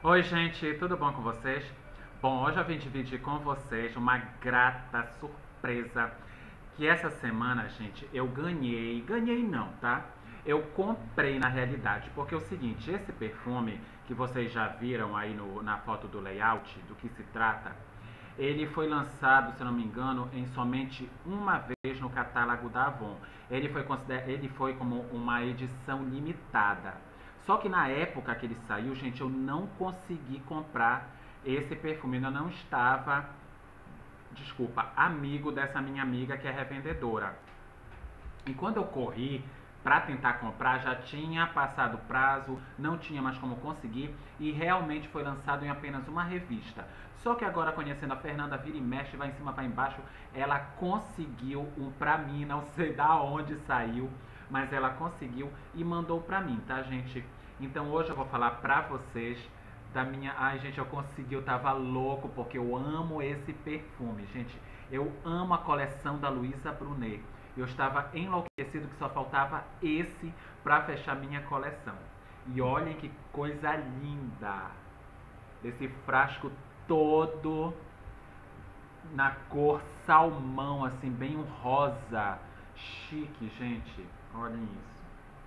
Oi, gente, tudo bom com vocês? Bom, hoje eu vim dividir com vocês uma grata surpresa que essa semana, gente, eu ganhei não, tá? Eu comprei na realidade, porque é o seguinte, esse perfume que vocês já viram aí na foto do layout, do que se trata, ele foi lançado, se não me engano, em somente uma vez no catálogo da Avon. Ele foi como uma edição limitada. Só que na época que ele saiu, gente, eu não consegui comprar esse perfume. Eu não estava, desculpa, amigo dessa minha amiga que é revendedora. E quando eu corri para tentar comprar, já tinha passado o prazo, não tinha mais como conseguir e realmente foi lançado em apenas uma revista. Só que agora, conhecendo a Fernanda, vira e mexe, vai em cima, vai embaixo, ela conseguiu um pra mim, não sei da onde saiu, mas ela conseguiu e mandou pra mim, tá, gente? Então hoje eu vou falar pra vocês da minha... Ai, gente, eu consegui, eu tava louco porque eu amo esse perfume, gente. Eu amo a coleção da Luisa Brunet. Eu estava enlouquecido que só faltava esse para fechar minha coleção. E olhem que coisa linda! Esse frasco todo na cor salmão, assim, bem um rosa. Chique, gente. Olhem isso.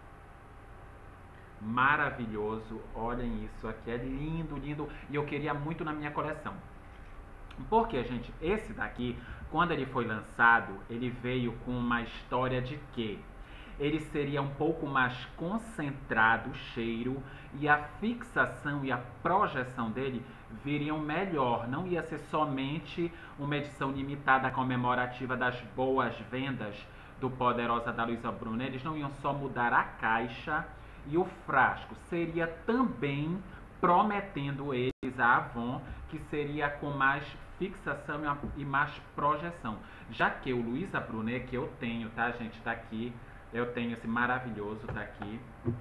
Maravilhoso. Olhem isso aqui. É lindo, lindo. E eu queria muito na minha coleção. Porque, gente, esse daqui, quando ele foi lançado, ele veio com uma história de que ele seria um pouco mais concentrado o cheiro e a fixação e a projeção dele viriam melhor. Não ia ser somente uma edição limitada comemorativa das boas vendas do Poderosa da Luisa Brunet. Eles não iam só mudar a caixa e o frasco. Seria também prometendo eles a Avon que seria com mais fixação e mais projeção. Já que o Luisa Brunet que eu tenho, tá, gente, tá aqui. Eu tenho esse maravilhoso, tá aqui.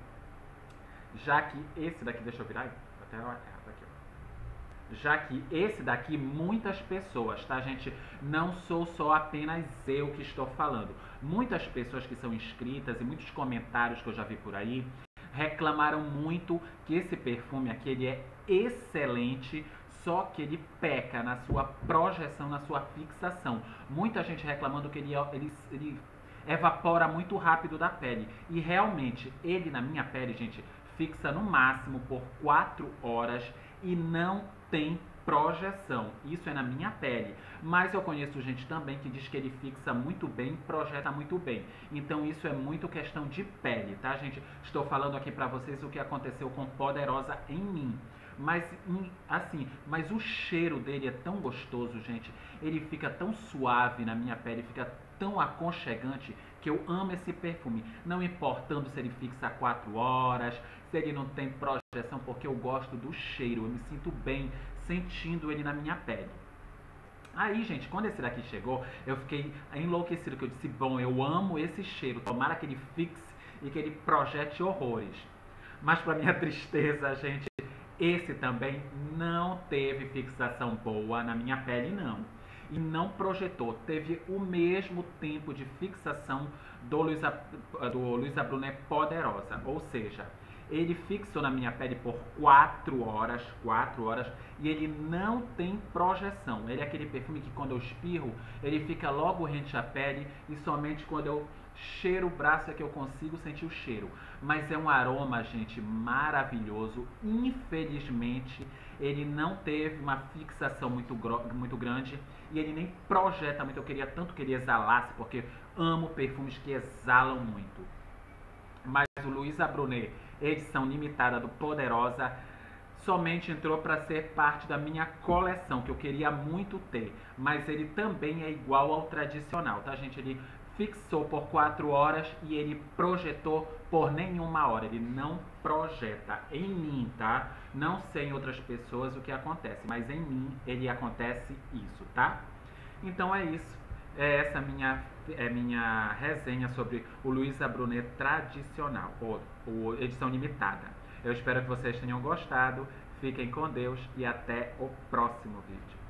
Já que esse daqui, deixa eu virar aí, até tá aqui, ó. Já que esse daqui, muitas pessoas, tá, gente? Não sou só apenas eu que estou falando. Muitas pessoas que são inscritas e muitos comentários que eu já vi por aí reclamaram muito que esse perfume aqui ele é excelente, só que ele peca na sua projeção, na sua fixação. Muita gente reclamando que ele evapora muito rápido da pele. E realmente, ele na minha pele, gente, fixa no máximo por 4 horas e não tem projeção. Isso é na minha pele. Mas eu conheço gente também que diz que ele fixa muito bem, projeta muito bem. Então isso é muito questão de pele, tá, gente? Estou falando aqui pra vocês o que aconteceu com Poderosa em mim. Mas assim, mas o cheiro dele é tão gostoso, gente. Ele fica tão suave na minha pele, fica tão aconchegante que eu amo esse perfume. Não importando se ele fixa 4 horas, se ele não tem projeção, porque eu gosto do cheiro. Eu me sinto bem sentindo ele na minha pele. Aí, gente, quando esse daqui chegou, eu fiquei enlouquecido, que eu disse, bom, eu amo esse cheiro, tomara que ele fixe e que ele projete horrores. Mas para minha tristeza, gente, esse também não teve fixação boa na minha pele, não. E não projetou. Teve o mesmo tempo de fixação do Luisa Brunet Poderosa. Ou seja, ele fixou na minha pele por 4 horas, e ele não tem projeção. Ele é aquele perfume que quando eu espirro, ele fica logo rente à pele e somente quando eu cheiro o braço é que eu consigo sentir o cheiro. Mas é um aroma, gente, maravilhoso. Infelizmente, ele não teve uma fixação muito grande e ele nem projeta muito. Eu queria tanto que ele exalasse, porque amo perfumes que exalam muito. Mas o Luisa Brunet, edição limitada do Poderosa, somente entrou para ser parte da minha coleção, que eu queria muito ter. Mas ele também é igual ao tradicional, tá, gente? Ele fixou por 4 horas e ele projetou por nenhuma hora. Ele não projeta em mim, tá? Não sei em outras pessoas o que acontece, mas em mim ele acontece isso, tá? Então é isso. Essa minha resenha sobre o Luisa Brunet tradicional, ou edição limitada. Eu espero que vocês tenham gostado. Fiquem com Deus e até o próximo vídeo.